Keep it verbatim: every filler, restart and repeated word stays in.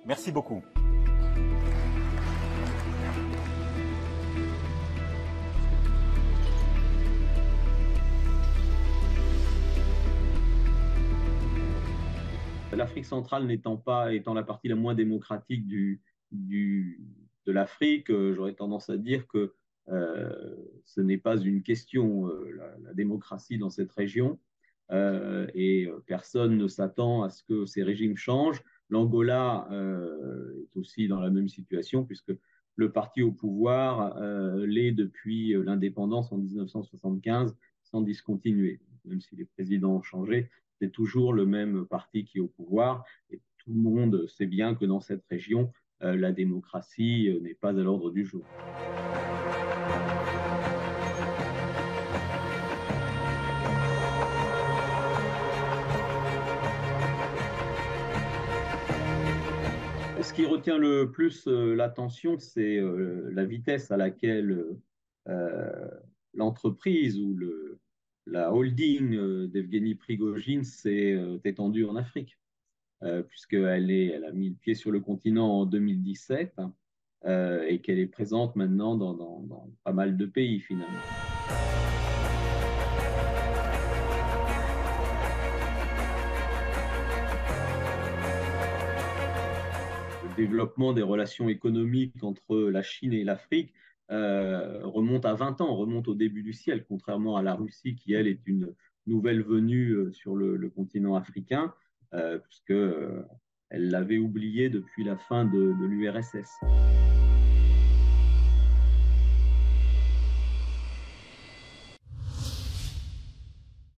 Merci beaucoup. L'Afrique centrale n'étant pas étant la partie la moins démocratique du, du, de l'Afrique, euh, j'aurais tendance à dire que euh, ce n'est pas une question, euh, la, la, démocratie dans cette région, euh, et personne ne s'attend à ce que ces régimes changent. L'Angola euh, est aussi dans la même situation, puisque le parti au pouvoir euh, l'est depuis l'indépendance en mille neuf cent soixante-quinze, sans discontinuer. Même si les présidents ont changé, c'est toujours le même parti qui est au pouvoir. Et tout le monde sait bien que dans cette région, euh, la démocratie euh, n'est pas à l'ordre du jour. Ce qui retient le plus euh, l'attention, c'est euh, la vitesse à laquelle euh, l'entreprise ou le, la holding euh, d'Evgeny Prigogine s'est euh, étendue en Afrique, euh, puisqu'elle est, elle a mis le pied sur le continent en deux mille dix-sept, hein, euh, et qu'elle est présente maintenant dans, dans, dans pas mal de pays finalement. Le développement des relations économiques entre la Chine et l'Afrique euh, remonte à vingt ans, remonte au début du siècle, contrairement à la Russie qui, elle, est une nouvelle venue euh, sur le, le continent africain, euh, puisque euh, elle l'avait oublié depuis la fin de, de l'U R S S.